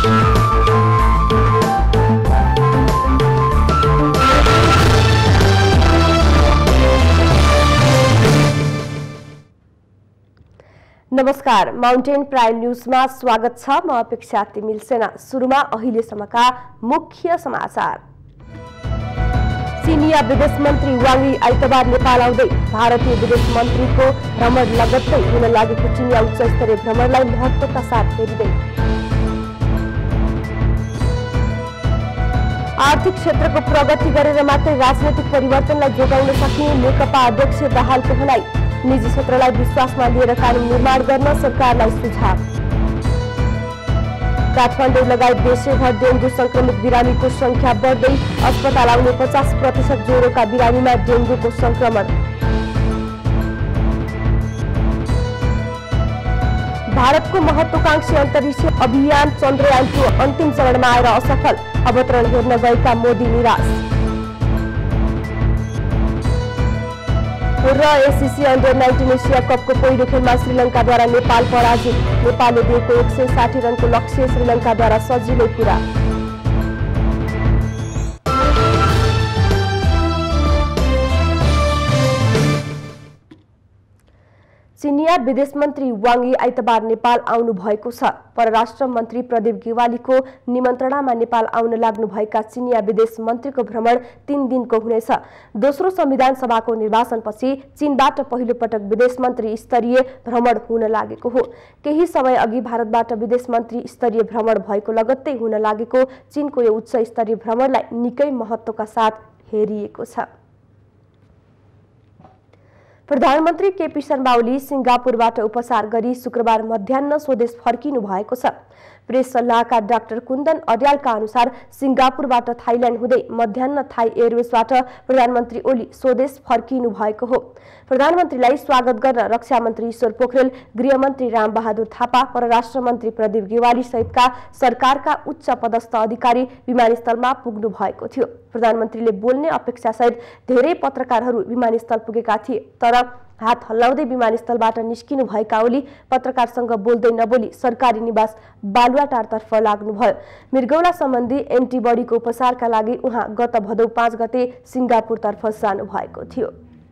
नमस्कार, mountain prime न्यूजमा स्वागत छ। म अपेक्षा तिमिल सेना। सुरुमा अहिलेसम्मका मुख्य समाचार। चीनिया विदेश मन्त्री वाङ यी आइतबार नेपाल आउँदै। भारतीय विदेश मन्त्रीको भ्रमण लगत्तै हुन लागेको चीनिया उच्च स्तरीय भ्रमणलाई महत्त्वका साथ हेरिँदै। आर्थिक क्षेत्रको प्रगति गरेर मात्रै राजनैतिक परिवर्तनलाई जोगाउन सकिने नेकपा अध्यक्ष दाहालको भनाई। निजी क्षेत्रलाई विश्वासमा लिएर कानून निर्माण गर्न सरकारलाई सुझाव। काठमाडौँ लगायत देशैभर डेङ्गु संक्रमित बिरामीको संख्या बढ्दै। अस्पताल आउने 50% ज्वरोका बिरामीमा डेङ्गुको संक्रमण। भारतको महत्वाकांक्षी अन्तरिक्ष अभियान चन्द्रयान-2 अन्तिम चरणमा आएर असफल। अवतरण हेर्न गएका मोदी निराश। र एसिसी अन्डर-19 एसिया कपको पहिलो खेलमा श्रीलङ्काद्वारा नेपाल पराजित। नेपालले दिएको 160 रनको लक्ष्य श्रीलङ्काद्वारा सजिलै पुरा। चीनिया विदेश मन्त्री वाङ यी आइतबार नेपाल आउनु भएको छ। परराष्ट्र मन्त्री प्रदीप गेवालीको निमन्त्रणामा नेपाल आउन लाग्नुभएका चीनिया विदेश मन्त्रीको भ्रमण 3 दिनको हुनेछ। दोस्रो संविधान सभाको निर्वाचनपछि चीनबाट पहिलो पटक विदेश मन्त्री स्तरीय भ्रमण हुन लागेको हो। केही समय अघि भारतबाट विदेश मन्त्री स्तरीय भ्रमण भएको लगत्तै हुन लागेको चीनको यो उच्च स्तरीय भ्रमणलाई निकै महत्त्वका साथ हेरिएको छ। प्रधानमन्त्री केपी शर्मा ओली सिङ्गापुरबाट उपचार गरी शुक्रबार मध्याह्न स्वदेश फर्किनु भएको छ। प्रेस सल्लाहकार डाक्टर कुन्दन अर्यालका अनुसार सिङ्गापुरबाट थाइल्यान्ड हुँदै मध्याह्न थाई एयरवेजबाट प्रधानमन्त्री ओली स्वदेश फर्किनु भएको हो। प्रधानमन्त्रीलाई स्वागत गर्न रक्षा मन्त्री ईश्वर पोखरेल, गृहमन्त्री रामबहादुर थापा, परराष्ट्र मन्त्री प्रदीप गेवाली सहितका सरकारका उच्च पदस्थ अधिकारी विमानस्थलमा पुग्नु भएको थियो। प्रधानमन्त्रीले बोल्ने अपेक्षासहित धेरै पत्रकारहरू विमानस्थल पुगेका थिए, तर हात हल्लाउँदै विमानस्थलबाट निस्किनु भएका ओली पत्रकारसँग बोल्दै नबोली सरकारी निवास बालुवाटारतर्फ लाग्नुभयो। मृगौला सम्बन्धी एन्टिबडीको उपचारका लागि उहाँ गत भदौ 5 गते सिङ्गापुरतर्फ जानु भएको थियो।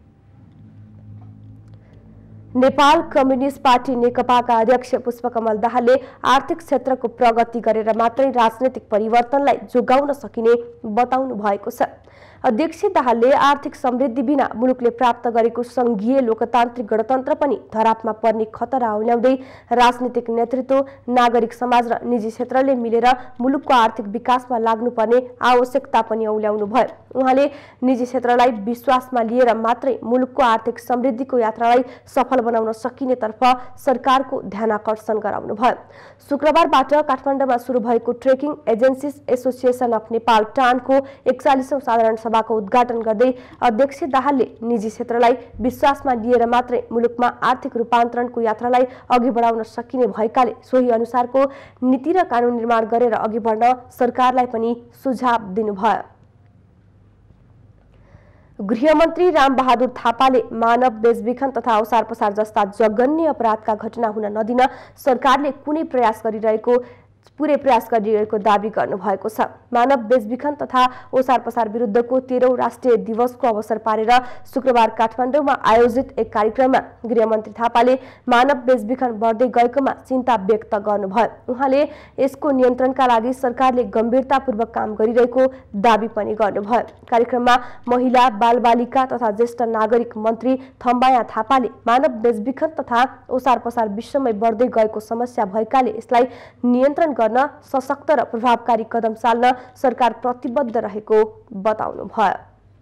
नेपाल कम्युनिस्ट पार्टी नेकपाका अध्यक्ष पुष्पकमल दाहालले आर्थिक क्षेत्रको प्रगति गरेर मात्रै राजनैतिक परिवर्तनलाई जोगाउन सकिने बताउनु भएको छ। अध्यक्ष दाहालले आर्थिक समृद्धि बिना मुलुकले प्राप्त गरेको संघीय लोकतान्त्रिक गणतन्त्र पनि धरापमा पर्ने खतरा औल्याउँदै राजनीतिक नेतृत्व, नागरिक समाज र निजी क्षेत्रले मिलेर मुलुकको आर्थिक विकासमा लाग्नुपर्ने आवश्यकता पनि औल्याउनु भयो। उहाँले निजी क्षेत्रलाई विश्वासमा लिएर मात्रै मुलुकको आर्थिक समृद्धिको यात्रालाई सफल बनाउन सकिनेतर्फ सरकारको ध्यानाकर्षण गराउनुभयो। शुक्रबारबाट काठमाडौँमा सुरु भएको trekking agencies association of Nepal टानको 41औं साधारण सभाको उद्घाटन गर्दै अध्यक्ष दाहालले निजी क्षेत्रलाई विश्वासमा लिएर मात्रै मुलुकमा आर्थिक रूपान्तरणको यात्रालाई अघि बढाउन सकिने भएकाले सोही अनुसारको नीति र कानून निर्माण गरेर अघि बढ्न सरकारलाई पनि सुझाव दिनुभयो। गृहमन्त्री रामबहादुर थापाले मानव बेचबिखन तथा ओसार पसार जस्ता जघन्य अपराधका घटना हुन नदिन सरकारले पूरै प्रयास गरिरहेको दाबी गर्नुभएको छ। मानव बेचबिखन तथा ओसार पसार विरुद्धको 13औं राष्ट्रिय दिवसको अवसर पारेर शुक्रबार काठमाडौँमा आयोजित एक कार्यक्रममा गृहमन्त्री थापाले मानव बेचबिखन बढ्दै गएकोमा चिन्ता व्यक्त गर्नुभयो। उहाँले यसको नियन्त्रणका लागि सरकारले गम्भीरतापूर्वक काम गरिरहेको दाबी पनि गर्नुभयो। कार्यक्रममा महिला, बालबालिका तथा ज्येष्ठ नागरिक मन्त्री थम्बाया थापाले मानव बेचबिखन तथा ओसार पसार विश्वमै बढ्दै गएको समस्या भएकाले यसलाई नियन्त्रण गर्न सशक्त र प्रभावकारी कदम चाल्न सरकार प्रतिबद्ध रहेको बताउनुभयो।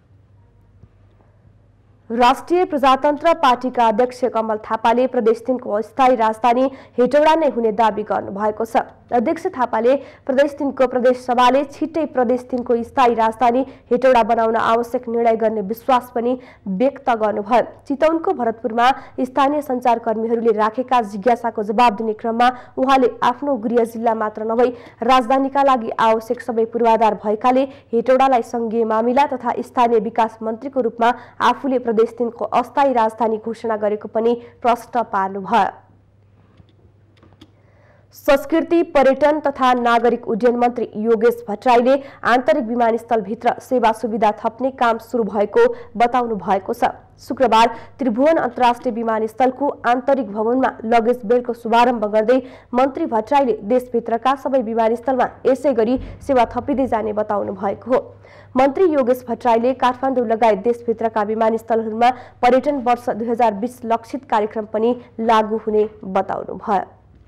राष्ट्रिय प्रजातन्त्र पार्टीका अध्यक्ष कमल थापाले प्रदेश 3 को अस्थायी राजधानी हेटौडा नै हुने दाबी गर्नुभएको छ। अध्यक्ष थापाले प्रदेश 3 को प्रदेश सभाले छिट्टै प्रदेश 3 को स्थायी राजधानी हेटौडा बनाउन आवश्यक निर्णय गर्ने विश्वास पनि व्यक्त गर्नुभयो। चितवनको भरतपुरमा स्थानीय सञ्चारकर्मीहरूले राखेका जिज्ञासाको जवाब दिने क्रममा उहाँले आफ्नो गृह जिल्ला मात्र नभई राजधानीका लागि आवश्यक सबै पूर्वाधार भएकाले हेटौडालाई संघीय मामिला तथा स्थानीय विकास मन्त्रीको रूपमा आफूले प्रदेश 3 को अस्थायी राजधानी घोषणा गरेको पनि प्रश्न पार्नुभयो। संस्कृति, पर्यटन तथा नागरिक उड्डयन मन्त्री योगेश भट्टराईले आन्तरिक विमानस्थलभित्र सेवा सुविधा थप्ने काम सुरु भएको बताउनु भएको छ। शुक्रबार त्रिभुवन अन्तर्राष्ट्रिय विमानस्थलको आन्तरिक भवनमा लगेज बेल्टको शुभारम्भ गर्दै मन्त्री भट्टराईले देशभित्रका सबै विमानस्थलमा यसै गरी सेवा थपिँदै जाने बताउनु भएको हो। मन्त्री योगेश भट्टराईले काठमाडौँ लगायत देशभित्रका विमानस्थलहरूमा पर्यटन वर्ष 2020 लक्षित कार्यक्रम पनि लागू हुने बताउनु भयो।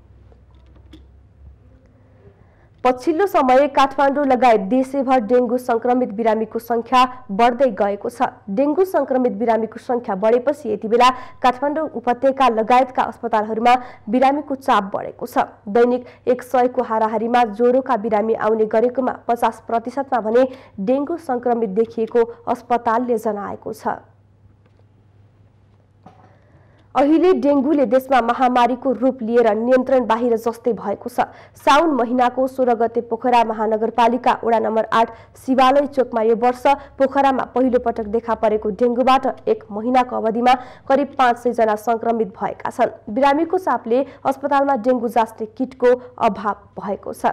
पछिल्लो समय काठमाडौँ लगायत देशैभर डेंगू संक्रमित बिरामीको संख्या बढ्दै गएको छ। डेंगू संक्रमित बिरामीको संख्या बढेपछि यति बेला काठमाडौँ उपत्यका लगायतका अस्पतालहरूमा बिरामीको चाप बढेको छ। दैनिक 100 को हाराहारीमा ज्वरोका बिरामी आउने गरेकोमा 50% भने डेंगू संक्रमित देखिएको अस्पतालले जनाएको छ। अहिले डेंगूले देशमा महामारीको रूप लिएर नियन्त्रण बाहिर जस्तै भएको छ। साउन महिनाको 16 गते पोखरा महानगरपालिका वडा नम्बर 8 शिवालय चोकमा यो वर्ष पोखरामा पहिलो पटक देखा परेको डेंगूबाट 1 महिनाको अवधिमा करिब 500 जना संक्रमित भएका छन्। बिरामीको चापले अस्पतालमा डेंगू जाँच्ने किटको अभाव भएको छ।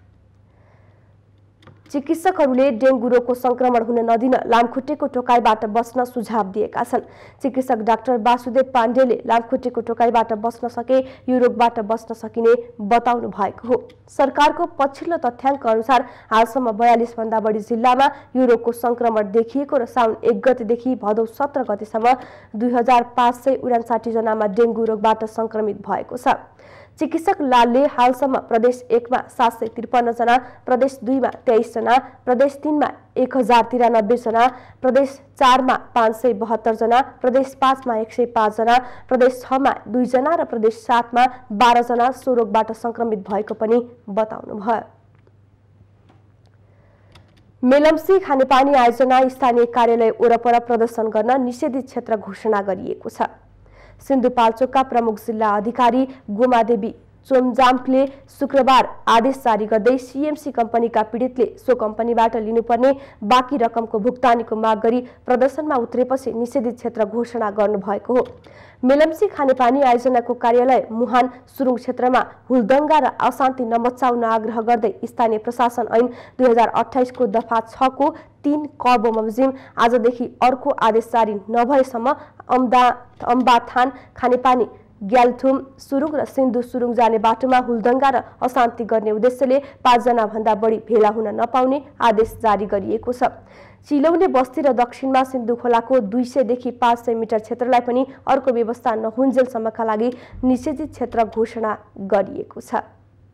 चिकित्सकहरूले डेंगू रोगको संक्रमण हुन नदिन लामखुट्टेको टोकाइबाट बस्न सुझाव दिएका छन्। चिकित्सक डाक्टर वासुदेव पाण्डेले लामखुट्टेको टोकाइबाट बस्न सके यो रोगबाट बस्न सकिने बताउनु भएको हो। सरकारको पछिल्लो तथ्याङ्क अनुसार हालसम्म 42 भन्दा बढी जिल्लामा यो रोगको संक्रमण देखिएको र साउन 1 गतेदेखि भदौ 17 गतेसम्म 2559 जनामा डेंगू रोगबाट संक्रमित भएको छ। चिकित्सक लालले हालसम्म प्रदेश 1 मा 753 जना, प्रदेश 2 मा 23 जना, प्रदेश 3 मा 1093 जना, प्रदेश 4 मा 572 जना, प्रदेश 5 मा 105 जना, प्रदेश 6 मा 2 जना र प्रदेश 7 मा 12 जना सो रोगबाट संक्रमित भएको पनि बताउनु भयो। मेलम्सी खानेपानी आयोजना स्थानीय कार्यालय वरपर प्रदर्शन गर्न निषेधित क्षेत्र घोषणा गरिएको छ। सिन्धुपाल्चोकका प्रमुख जिल्ला अधिकारी गोमादेवी चोमजाम्पले शुक्रबार आदेश जारी गर्दै सीएमसी कम्पनीका पीडितले सो कम्पनीबाट लिनुपर्ने बाँकी रकमको भुक्तानीको माग गरी प्रदर्शनमा उत्रेपछि निषेधित क्षेत्र घोषणा गर्नुभएको हो। मेलम्सी खानेपानी आयोजनाको कार्यालय मुहान सुरुङ क्षेत्रमा हुलदंगा र अशान्ति नमच्चाउन आग्रह गर्दै स्थानीय प्रशासन ऐन 2028 को दफा 6 को 3 क बमोजिम आजदेखि अर्को आदेश जारी नभएसम्म अम्बाथान खानेपानी ग्यालथुम सुरुङ र सिन्धु सुरुङ जाने बाटोमा हुलदंगा र अशान्ति गर्ने उद्देश्यले 5 जना भन्दा बढी भेला हुन नपाउने आदेश जारी गरिएको छ। चिलौने बस्ती र दक्षिणमा सिन्धु खोलाको 200 देखि 500 मिटर क्षेत्रलाई पनि अर्को व्यवस्था नहुन्जेलसम्मका लागि निषेधित क्षेत्र घोषणा गरिएको छ।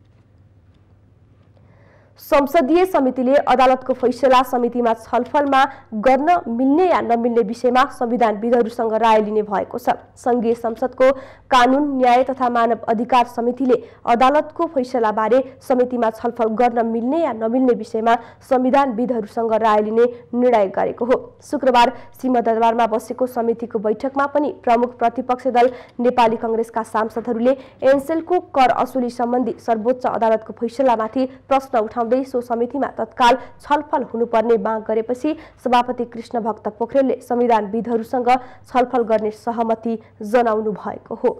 संसदीय समितिले अदालतको फैसला समितिमा छलफलमा गर्न मिल्ने या नमिल्ने विषयमा संविधानविदहरूसँग राय लिने भएको छ। संघीय संसदको कानून, न्याय तथा मानव अधिकार समितिले अदालतको फैसलाबारे समितिमा छलफल गर्न मिल्ने या नमिल्ने विषयमा संविधानविदहरूसँग राय लिने निर्णय गरेको हो। शुक्रबार सिंहदरबारमा बसेको समितिको बैठकमा पनि प्रमुख प्रतिपक्षी दल नेपाली कांग्रेसका सांसदहरूले एनसेलको कर असुली सम्बन्धी सर्वोच्च अदालतको फैसलामाथि प्रश्न उठाउँदै सो समितिमा तत्काल छलफल हुनुपर्ने माग गरेपछि सभापति कृष्ण भक्त पोखरेलले संविधानविदहरूसँग छलफल गर्ने सहमति जनाउनु भएको हो।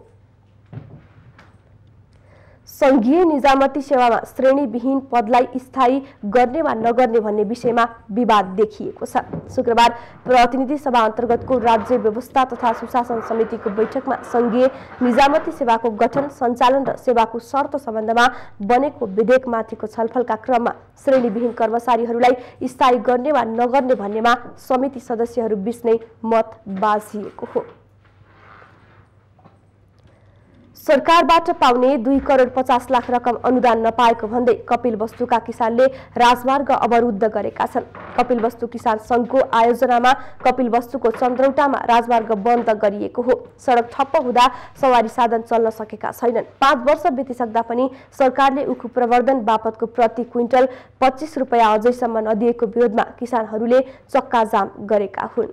संघीय निजामती सेवामा श्रेणीविहीन पदलाई स्थायी गर्ने वा नगर्ने भन्ने विषयमा विवाद देखिएको छ। शुक्रबार प्रतिनिधि सभा अन्तर्गतको राज्य व्यवस्था तथा सुशासन समितिको बैठकमा संघीय निजामती सेवाको गठन, सञ्चालन र सेवाको शर्त सम्बन्धमा बनेको विधेयकमाथिको छलफलका क्रममा श्रेणीविहीन कर्मचारीहरूलाई स्थायी गर्ने वा नगर्ने भन्नेमा समिति सदस्यहरू बीच नै मत बाँझिएको हो। सरकारबाट पाउने 2 करोड 50 लाख रकम अनुदान नपाएको भन्दै कपिलवस्तुका किसानले राजमार्ग अवरुद्ध गरेका छन्। कपिलवस्तु किसान संघको आयोजनामा कपिलवस्तुको चन्द्रौटामा राजमार्ग बन्द गरिएको हो। सडक ठप्प हुँदा सवारी साधन चल्न सकेका छैनन्। 5 वर्ष बितिसक्दा पनि सरकारले उखु प्रवर्धन बापतको प्रति क्विन्टल 25 रुपैयाँ अझैसम्म नदिएको विरोधमा किसानहरूले चक्काजाम गरेका हुन्।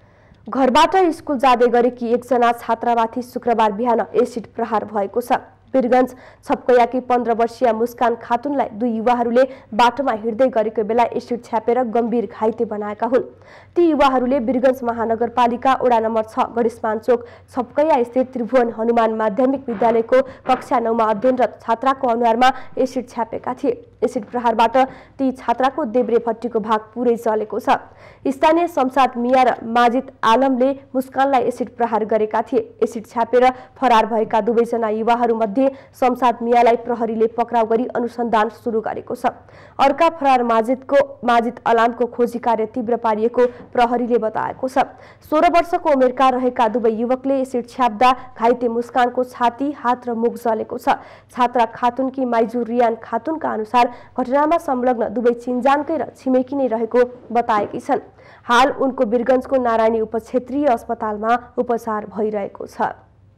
घरबाट स्कुल जाँदै गरेकी एकजना छात्रामाथि शुक्रबार बिहान एसिड प्रहार भएको छ। वीरगञ्ज छपकैयाकी 15 वर्षीय मुस्कान खातुनलाई दुई युवाहरूले बाटोमा हिँड्दै गरेको बेला एसिड छ्यापेर गम्भीर घाइते बनाएका हुन्। ती युवाहरूले वीरगञ्ज महानगरपालिका वडा नम्बर 6 गणेशमान चोक छपकैया स्थित त्रिभुवन हनुमान माध्यमिक विद्यालयको कक्षा 9 मा अध्ययनरत छात्राको अनुहारमा एसिड छ्यापेका थिए। एसिड प्रहारबाट ती छात्राको देब्रे भट्टीको भाग पुरै जलेको छ। स्थानीय शमशाद मिया र माजिद आलमले मुस्कानलाई एसिड प्रहार गरेका थिए। एसिड छ्यापेर फरार भएका दुवैजना युवाहरूमध्ये शमशाद मियालाई प्रहरीले पक्राउ गरी अनुसन्धान सुरु गरेको छ। अर्का फरार माजिद आलमको खोजी कार्य तीव्र पारिएको प्रहरीले बताएको छ। 16 वर्षको उमेरका रहेका दुवै युवकले एसिड छ्याप्दा घाइते मुस्कानको छाती, हात र मुख जलेको छ। छात्रा खातुनकी माइजू रियान खातुनका अनुसार घटनामा संलग्न दुवै चिन्जानकै र छिमेकी नै रहेको बताएकी छन्। हाल उनको वीरगञ्जको नारायणी उपक्षेत्रीय अस्पतालमा उपचार भइरहेको छ।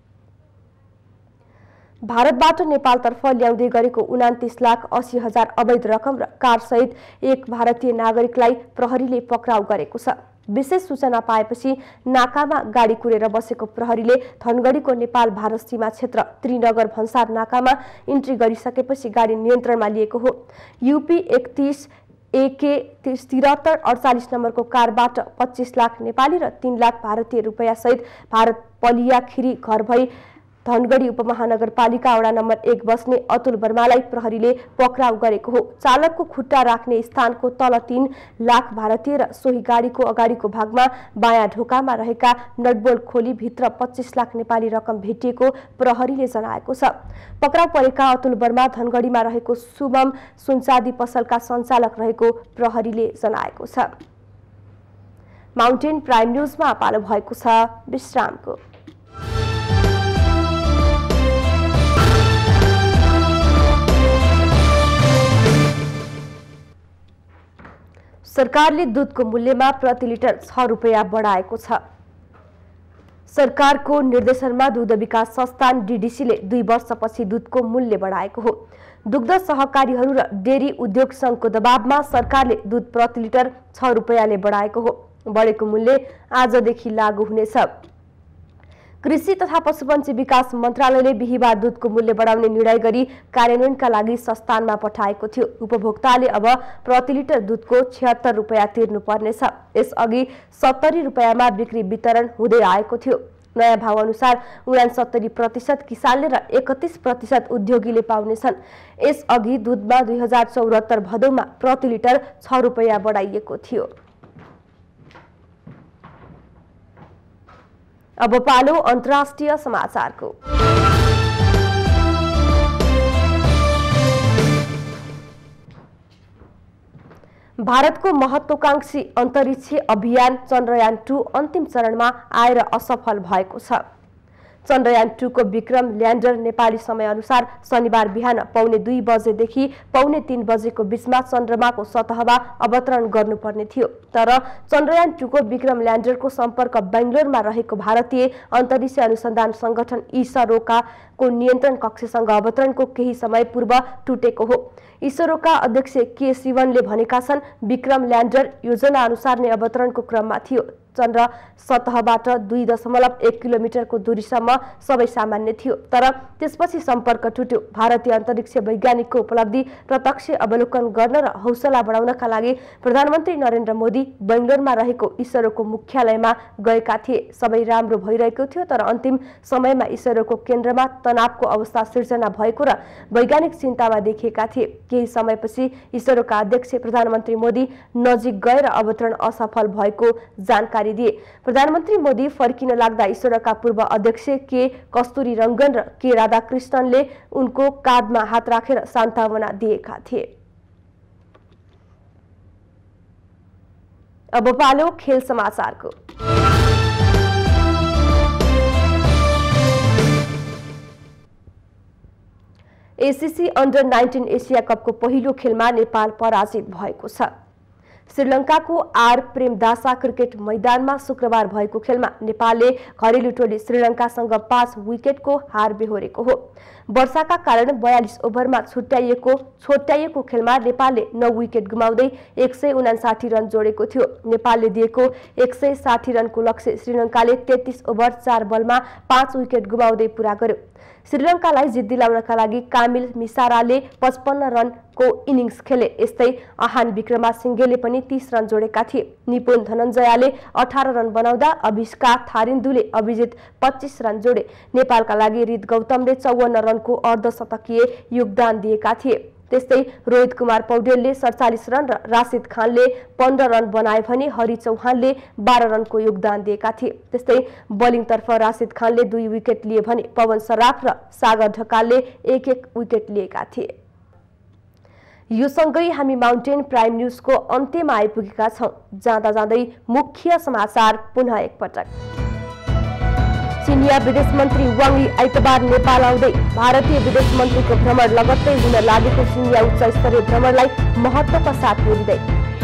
भारतबाट नेपालतर्फ ल्याउँदै गरेको 29,80,000 अवैध रकम र कारसहित एक भारतीय नागरिकलाई प्रहरीले पक्राउ गरेको छ। विशेष सूचना पाएपछि नाकामा गाडी कुरेर बसेको प्रहरीले धनगढीको नेपाल भारत सीमा क्षेत्र त्रिनगर भन्सार नाकामा इन्ट्री गरिसकेपछि गाडी नियन्त्रणमा लिएको हो। युपी 31 AK 7348 नम्बरको कारबाट 25 लाख नेपाली र 3 लाख भारतीय रुपैयाँ सहित भारत पलियाखिरी घर भई धनगढी उपमहानगरपालिका वडा नम्बर 1 बस्ने अतुल वर्मालाई प्रहरीले पक्राउ गरेको हो। चालकको खुट्टा राख्ने स्थानको तल 3 लाख भारतीय र सोही गाडीको अगाडिको भागमा बायाँ ढोकामा रहेका नटबोल्ट खोली भित्र 25 लाख नेपाली रकम भेटिएको प्रहरीले जनाएको छ। पक्राउ परेका अतुल वर्मा धनगढीमा रहेको शुभम सुनचाँदी पसलका सञ्चालक रहेको प्रहरीले जनाएको छ। माउन्टेन प्राइम न्युजमा पालो भएको छ विश्रामको। सरकारले दूधको मूल्यमा प्रति लिटर 6 रुपैयाँ बढाएको छ। सरकारको निर्देशनमा दुग्ध विकास संस्थान DDCले 2 वर्षपछि दूधको मूल्य बढाएको हो। दुग्ध सहकारीहरू र डेरी उद्योग संघको दबावमा सरकारले दूध प्रति लिटर 6 रुपैयाँले बढाएको हो। बढेको मूल्य आजदेखि लागू हुनेछ। कृषि तथा पशुपन्छी विकास मन्त्रालयले बिहीबार दूधको मूल्य बढाउने निर्णय गरी कार्यान्वयनका लागि संस्थानमा पठाएको थियो। उपभोक्ताले अब प्रति लिटर दूधको 76 रुपैयाँ तिर्नुपर्नेछ। यसअघि 70 रुपैयाँमा बिक्री वितरण हुँदै आएको थियो। नयाँ भाव अनुसार 69% किसानले र 31% उद्योगीले पाउनेछन्। यसअघि दूधमा 2074 भदौमा प्रति लिटर 6 रुपैयाँ बढाइएको थियो। अब पालो अन्तर्राष्ट्रिय समाचारको। भारतको महत्त्वाकांक्षी अन्तरिक्ष अभियान चन्द्रयान-2 अन्तिम चरणमा आएर असफल भएको छ। चन्द्रयान-2 को विक्रम ल्यान्डर नेपाली समयअनुसार शनिबार बिहान 2:45 बजेदेखि 3:45 बजेको बीचमा चन्द्रमाको सतहमा अवतरण गर्नुपर्ने थियो। तर चन्द्रयान-2 को विक्रम ल्यान्डरको सम्पर्क बेंगलोरमा रहेको भारतीय अन्तरिक्ष अनुसन्धान संगठन इसरोको नियन्त्रण कक्षसँग अवतरणको केही समय पूर्व टुटेको हो। इसरोका अध्यक्ष के शिवनले भनेका छन्, विक्रम ल्यान्डर योजना अनुसार नै अवतरणको क्रममा थियो। चन्द्र सतहबाट 2.1 किलोमिटरको दूरीसम्म सबै सामान्य थियो, तर त्यसपछि सम्पर्क टुट्यो। भारतीय अन्तरिक्ष वैज्ञानिकको उपलब्धि प्रत्यक्ष अवलोकन गर्न र हौसला बढाउनका लागि प्रधानमन्त्री नरेन्द्र मोदी बेंगलोरमा रहेको इसरोको मुख्यालयमा गएका थिए। सबै राम्रो भइरहेको थियो, तर अन्तिम समयमा इसरोको केन्द्रमा तनावको अवस्था सिर्जना भएको र वैज्ञानिक चिन्तामा देखिएका थिए। केही समयपछि इसरोका अध्यक्ष प्रधानमन्त्री मोदी नजिक गएर अवतरण असफल भएको जानकारी दिए। प्रधानमन्त्री मोदी फर्किन लाग्दा इसरोका पूर्व अध्यक्ष के कस्तुरी रंगन र के राधाकृष्णनले उनको काँधमा हात राखेर सान्त्वना दिएका थिए। अब पालो खेल समाचारको। ACC अन्डर 19 एसिया कपको पहिलो खेलमा नेपाल पराजित भएको छ। श्रीलङ्काको आर प्रेमदासा क्रिकेट मैदानमा शुक्रबार भएको खेलमा नेपालले घरेलु टोली श्रीलङ्कासँग 5 विकेटको हार बेहोरेको हो। वर्षाका कारण 42 ओभरमा छोट्याइएको खेलमा नेपालले 9 विकेट गुमाउँदै 159 रन जोडेको थियो। नेपालले दिएको 160 रनको लक्ष्य श्रीलङ्काले 33 ओभर 4 बलमा 5 विकेट गुमाउँदै पूरा गर्यो। श्रीलङ्कालाई जित दिलाउनका लागि कामिल मिसाराले 55 रनको इनिङ्स खेले। यस्तै आहान विक्रमासिंघेले पनि 30 रन जोडेका थिए। निपुण धनञ्जयले 18 रन बनाउँदा अभिषेक थारिन्दुले अभिजित 25 रन जोडे। नेपालका लागि रित गौतमले 54 रनको अर्धशतकीय योगदान दिएका थिए। त्यस्तै रोहित कुमार पौडेलले 47 रन र राशिद खानले 15 रन बनाए भने हरि चौहानले 12 रनको योगदान दिएका थिए। त्यस्तै बलिङतर्फ राशिद खानले 2 विकेट लिए भने पवन सराफ र सागर ढकालले 1-1 विकेट लिएका थिए। यो सँगै हामी माउन्टेन प्राइम न्यूजको अन्त्यमा आइपुगेका छौं। जाँदा जाँदै मुख्य समाचार पुनः एकपटक। चिनिया विदेश मन्त्री वाङ यी आइतबार नेपाल आउँदै। भारतीय विदेश मन्त्रीको भ्रमण लगत्तै हुन लागेको चिनिया उच्च स्तरीय भ्रमणलाई महत्त्वका साथ हेरिँदै।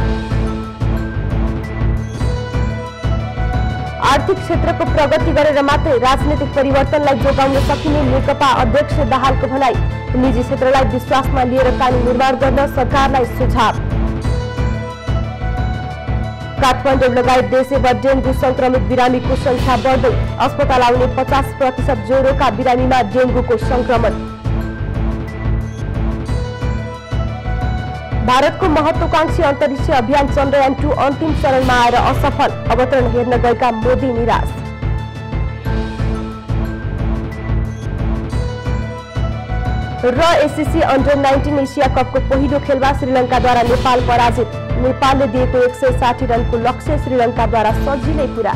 आर्थिक क्षेत्रको प्रगति गरेर मात्रै राजनीतिक परिवर्तनलाई जोगाउन सकिने नेकपा अध्यक्ष दाहालको भनाई। निजी क्षेत्रलाई विश्वासमा लिएर कानून निर्माण गर्न सरकारलाई सुझाव। काठमाडौँ लगायत देशैभर डेङ्गु संक्रमित बिरामीको संख्या बढ्दै। अस्पताल आउने 50% ज्वरोका बिरामीमा डेङ्गुको संक्रमण। भारतको महत्वाकांक्षी अन्तरिक्ष अभियान चन्द्रयान-2 अन्तिम चरणमा आएर असफल। अवतरण हेर्न गएका मोदी निराश। र एससीसी अन्डर 19 एसिया कपको पहिलो खेलमा श्रीलङ्काद्वारा नेपाल पराजित। नेपालले दिएको 160 रनको लक्ष्य श्रीलङ्काद्वारा सजिलै पुरा।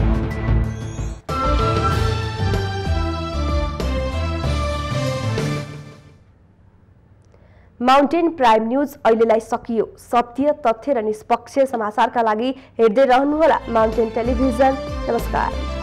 माउन्टेन प्राइम न्यूज अहिलेलाई सकियो। सत्य, तथ्य र निष्पक्ष समाचारका लागि हेर्दै रहनुहोला माउन्टेन टेलिभिजन। नमस्कार।